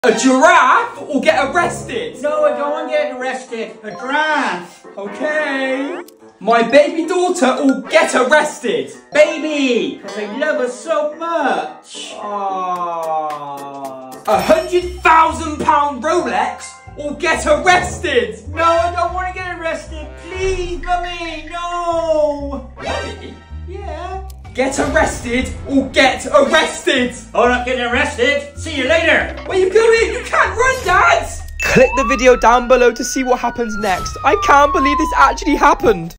A giraffe will get arrested. No, I don't want to get arrested. A giraffe. Okay. My baby daughter will get arrested. Baby, because I love her so much. Aww. £100,000 Rolex will get arrested. No, I don't want to get arrested. Please, Mummy, no. Mummy? Yeah. Get arrested or get arrested. Oh, not getting arrested. See you later. Where you going? You can't run, Dad. Click the video down below to see what happens next. I can't believe this actually happened.